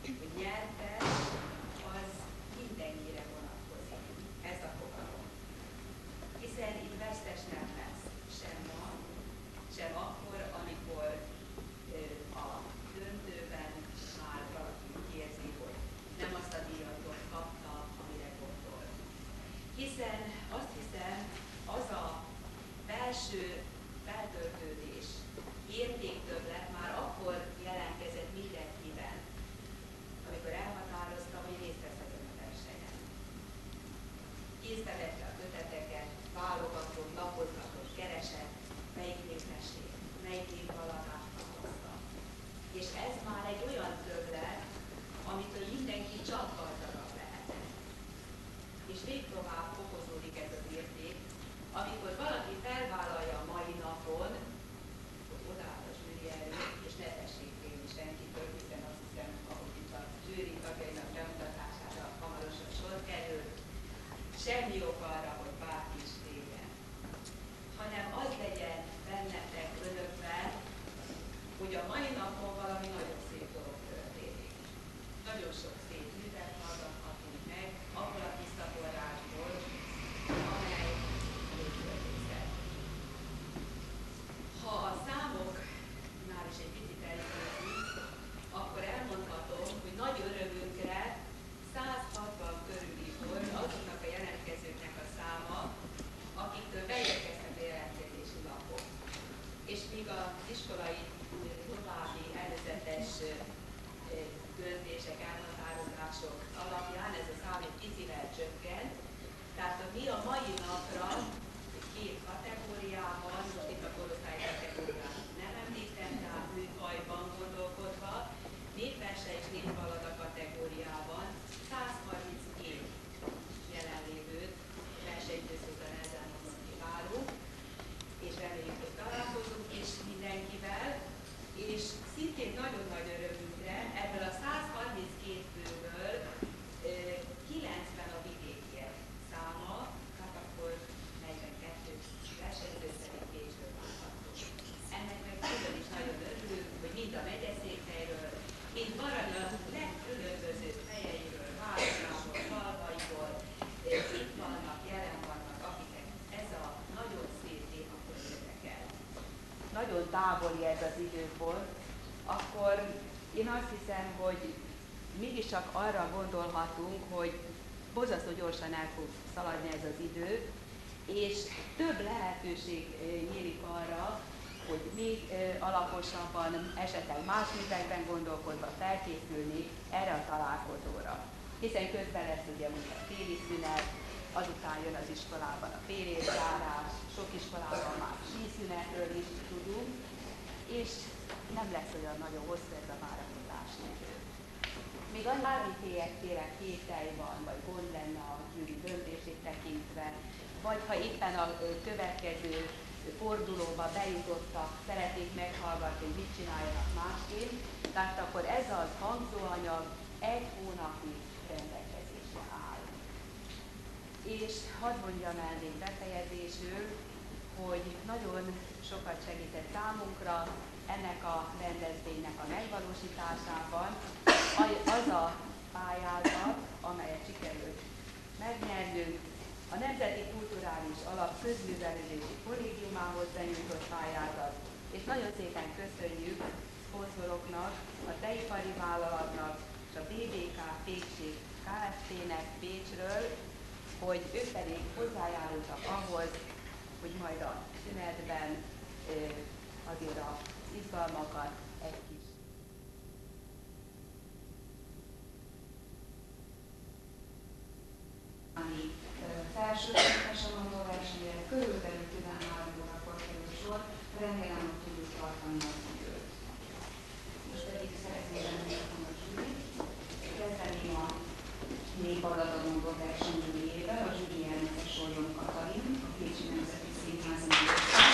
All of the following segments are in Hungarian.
hogy nyertes az mindenkire vonatkozik, ez a fogalom. Hiszen itt vesztes nem lesz sem ma, sem akkor, amikor a döntőben már valaki úgy érzi, hogy nem azt a díjatot kapta, amire gondol. Hiszen azt hiszem, az a belső feltöltődés, értéktöbblet már akkor jelentkezett mindenkiben, amikor elhatározta, hogy részt vesz ezen a versenyen. Kézbe vette a köteteket, válogatott, lapozgatott, keresett, melyik népesség, melyik népvallatást hozta. És ez már egy olyan többlet, amitől mindenki csak gazdagabb lehet. És még tovább fokozódik ez az érték, amikor valaki felvállalja a mai napon, hogy odaáll a zsűri előtt, és ne tessék félni senkitől, hiszen azt hiszem, ahogy itt a zsűri tagjainak bemutatására hamarosan sor kerül, semmi ok arra, hogy bárki is féljen, hanem az legyen bennetek, önökben, hogy a mai napon valami nagyon szép dolog történik. Nagyon sok szép művet hallgathatunk meg, abból a visszaforrásból, amely előtörtészet. Ha a számoknál is egy picit eljutunk, akkor elmondhatom, hogy nagy örömünkre 160 körüli volt azoknak a jelentkezőknek a száma, akiktől beérkeztek a jelentkezési lapok. És míg az iskolai további előzetes döntések, elhatározások alapján ez a szám egy picivel csökkent, tehát mi a mai napra két kategóriában, most itt a korosztály kategóriát nem említem, tehát műfajban gondolkodva, népverse és népvallata kategóriában 132 jelenlévőt versenyzőszóban ezzel kiválunk, és reméljük, hogy találkozunk is mindenkivel, és szintén nagyon nagy örömünkre ebből a 132 főből 90 a vidékiek száma, hát akkor 42 versenyző szerint Pécsről várhatunk. Ennek meg külön is nagyon örülünk, hogy mind a megyeszékhelyről, mind Baranya legkülönbözőbb helyeiről, városából, falvaiból itt vannak, jelen vannak, akiket ez a nagyon szép témakör érdekel. Nagyon távoli ez az időpont, akkor én azt hiszem, hogy mégiscsak arra gondolhatunk, hogy borzasztó gyorsan el fog szaladni ez az idő, és több lehetőség nyílik arra, hogy még alaposabban, esetleg más művekben gondolkodva felkészülni erre a találkozóra. Hiszen közben lesz ugye a téli szünet, azután jön az iskolában a félévzárás, sok iskolában már síszünetről is tudunk, és nem lesz olyan nagyon hosszú ez a várakozási idő. Még bármiféle kételj van, vagy gond lenne a zsűri döntését tekintve, vagy ha éppen a következő fordulóba bejutottak, szeretnék meghallgatni, hogy mit csináljanak másként, tehát akkor ez az hangzóanyag egy hónapig rendelkezésre áll. És hadd mondjam el még befejezésül, hogy nagyon sokat segített számunkra ennek a rendezvénynek a megvalósításában az a pályázat, amelyet sikerült megnyernünk, a Nemzeti Kulturális Alap Közművelődési Kollégiumához benyújtott pályázat, és nagyon szépen köszönjük szponzoroknak, a Teipari Vállalatnak és a BBK Pékség Kft-nek Pécsről, hogy ők pedig hozzájárultak ahhoz, hogy majd a szünetben azért az izgalmakat egy kis felsőszintes a versenyre körülbelül 13 órakor kerül sor, remélem, hogy tudjuk tartani az időt. Most pedig szeretném említeni a zsűrit. Kezdeném a népvallatatondó versenyzőjével, a zsűri elnöke Soljon Katalin, a Pécsi Nemzeti Színház művésze.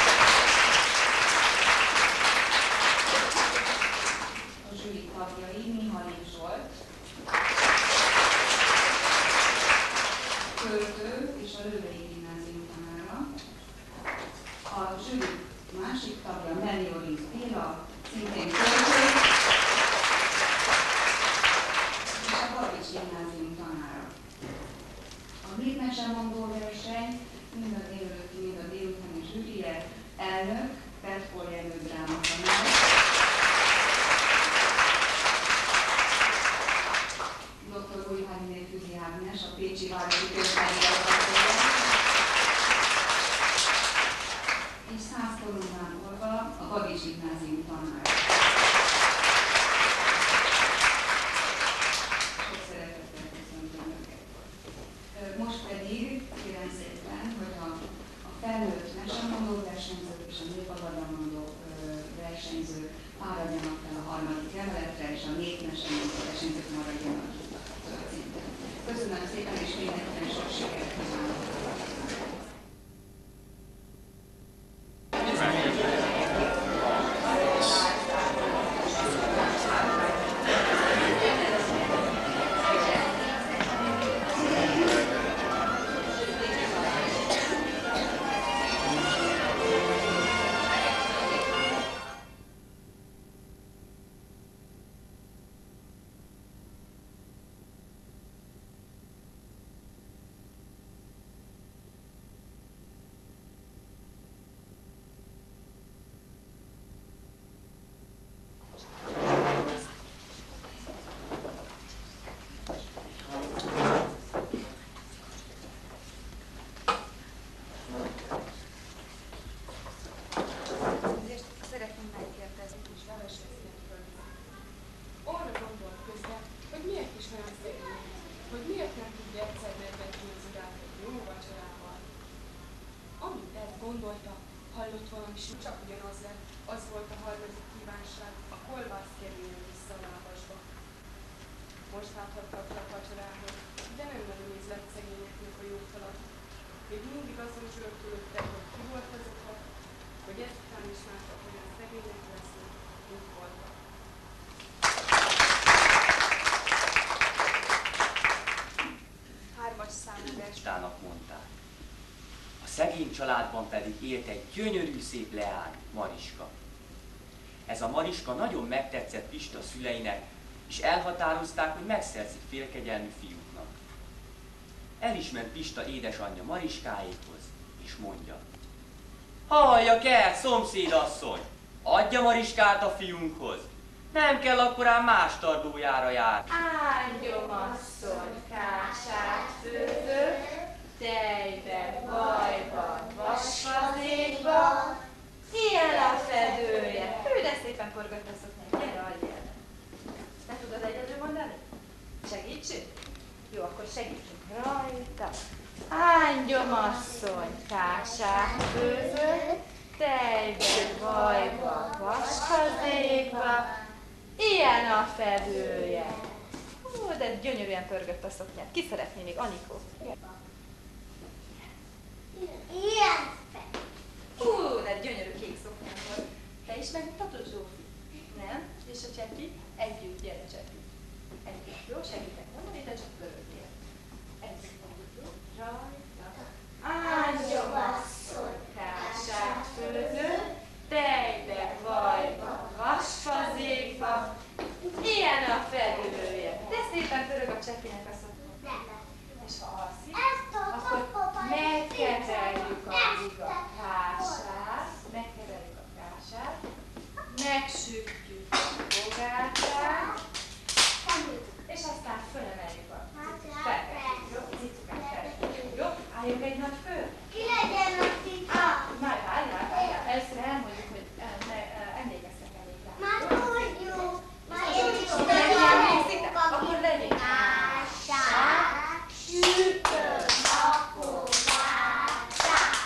A zsűri tagjai Mihály Zsolt, költő és a Lővei Gimnázium tanára. A zsűri másik tagja Melioris Béla, szintén költő, Hétmesemondó verseny, mind a délelőtti, mind a délutáni zsűrie, elnök, Petfor Jenő drámatanár. Dr. Újhányné Füzi Ágnes, a Pécsi Városi Könyvtári igazgatója. És 100 korunán Olga, a Bagis Gimnázium tanára. Sok szeretettel köszöntöm őket. Most pedig kérem szépen, hogy a felnőtt mesemondó versenyzők és a népavadalmondó versenyzők fáradjanak fel a harmadik emeletre, és a népmesemondó versenyzők maradjanak itt a szinten. Köszönöm szépen, és mindenkinek sok sikert kívánok! Hallott valami, csak ugyanaz lett. Az volt a harmadik kívánság, a kolbász kerüljön vissza a lábasba. Most láthattak le a vacsorához, de nem nagyon ízlett szegényeknek a jótalat. Még mindig azon zsörtölöttek, hogy ki volt az oka, hogy ezután is láttak, hogy a szegények lesznek, mint voltak. Hármas számú Istának mondták. A szegény családban pedig élt egy gyönyörű szép leány, Mariska. Ez a Mariska nagyon megtetszett Pista szüleinek, és elhatározták, hogy megszerzik félkegyelmű fiúknak. El is ment Pista édesanyja Mariskáékhoz, és mondja: hallja kell, szomszédasszony, adja Mariskát a fiunkhoz, nem kell akkorán más tardójára járni. Áldjom asszony, kását főző, tejbe, vajba, vasfazékba, ilyen a fedője. Hű, de szépen forgott a szoknyát, gyere, adjál. Ne tudod egyedül mondani? Segítsünk? Jó, akkor segítsünk rajta. Áldjom asszony, kását főző, tejbe, vajba, vasfazékba, ilyen a fedője. Ó, de gyönyörűen pörgött a szoknyát. Ki szeretné még, Anikó? Ilyen. De gyönyörű kék szoknyám volt. Te is megmutatod, Zsófi? Nem? És a Csepi? Együtt, gyere Csepi. Együtt, jó? Segítek mondani, de csak pörögjél. Együtt mondjuk, jó? Rajta. Áldjom asszony, kását főző, tejbe, vajba, vasfazékba, ilyen a fedője. De szépen pörög a Csepinek a szoknyát. És ha alszik, akkor megkeverjük a kását, megsütjük a bogátát, és aztán fölemeljük a felkettőt. Jó? Cicukát felkettőt. Jó? Álljunk egy nagy fő? Ki legyen a cica? Már várjál. Először elmondjuk, hogy emlékeztek elég rá. Már tudjuk. Már én is Emlékszitek? Akkor legyen kását, sütött a bogátát.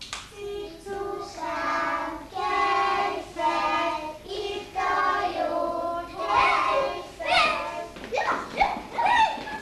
Cicukám, kelj fel, itt a jó, kelj fel.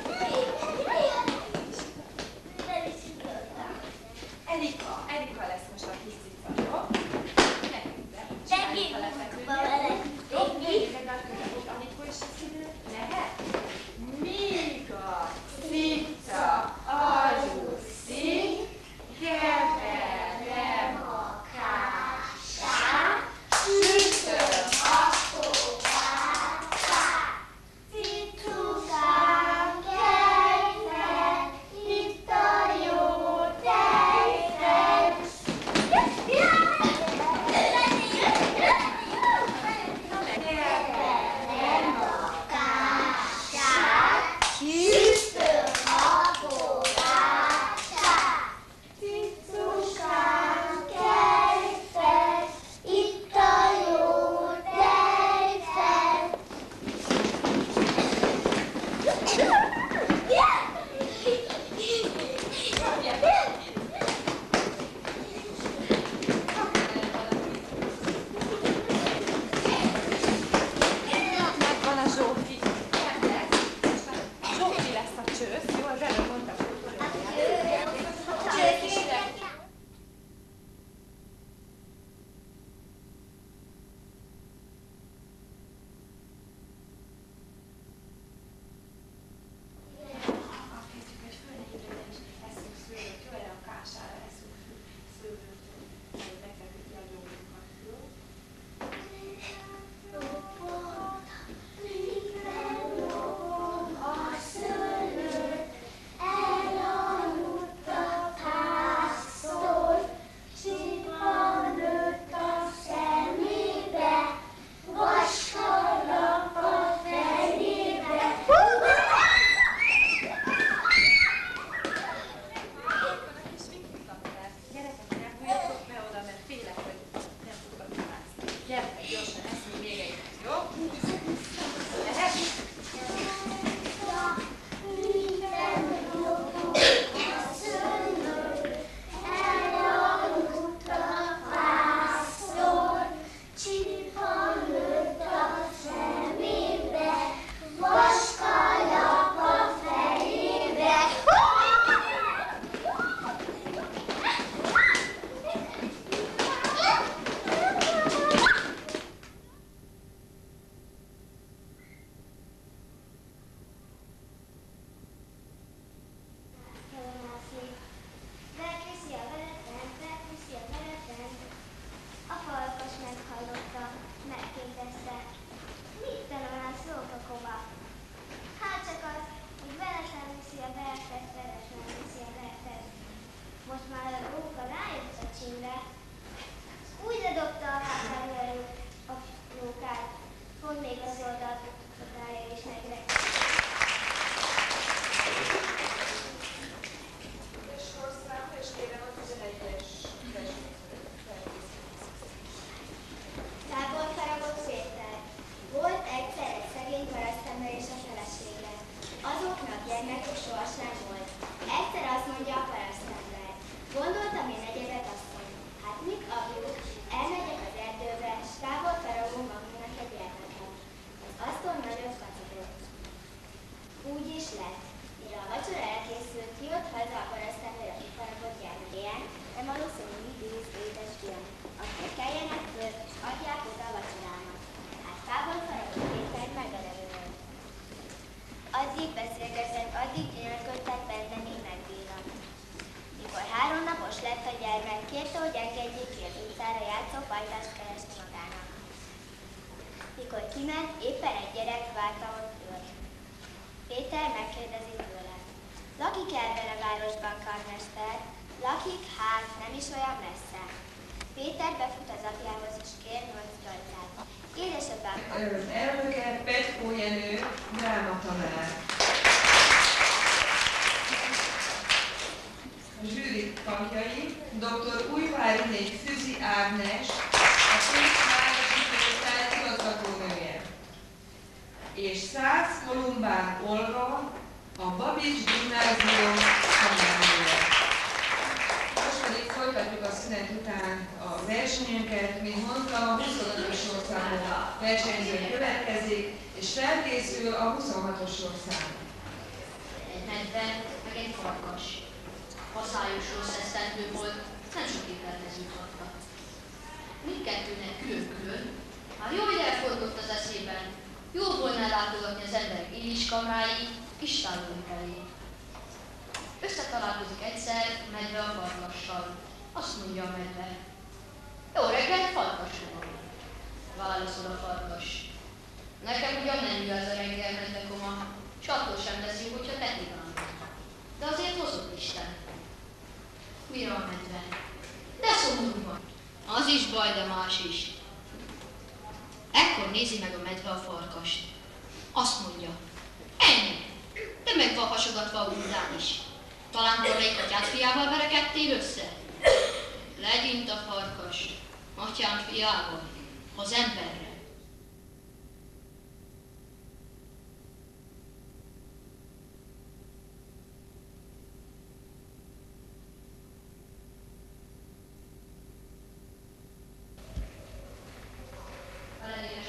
Csősz, jó, az előbb mondtam, hogy elnöke Petkó Jenő, drámatanár. A zsűri tagjai dr. Újváriné Füzi Ágnes, a Fővárosi Főosztály igazgatónője, és Szász Kolumbán Olga, a Babics Gimnázium tanárnője. Most pedig folytatjuk a szünet után a versenyünket, mint mondtam, a 25-ös sorszámú versenyző következik, és felkészül a 26-os sorszám. Egy medve, meg egy farkas. Haszályos rossz esztendő volt, nem sok ételhez jutottak. Mindkettőnek külön-külön, már jó ide elfordult az eszében, jó volna látogatni az emberek éliskamrái, istálói felé. Összetalálkozik egyszer a medve a farkassal. Azt mondja a medve. Jó reggelt, farkas uram! Válaszol a farkas. Nekem ugyan nem ül ez a reggel, medve koma, s attól sem lesz jó, hogyha te kívánod. De azért hozott Isten. Mire a medve? De szomorú van. Az is baj, de más is. Ekkor nézi meg a medve a farkast. Azt mondja. Ennyi! Te meg van hasogatva a után is. Talán valamelyik atyád fiával verekedtél össze? Legyint a farkas, atyám fiával, az emberre.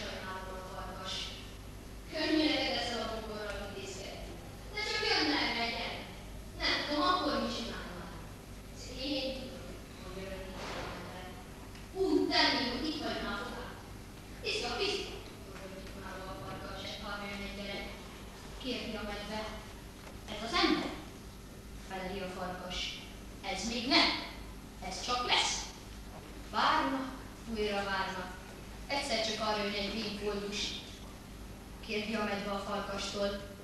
Könnyű neked ezzel a bugorral intézkedni. De csak jön meg Kérdi a medve. Ez az ember? Feleli a farkas. Ez még nem. Ez csak lesz. Várnak, újra várnak. Egyszer csak arra jön egy végfoldus. Kérdi a medve a farkastól.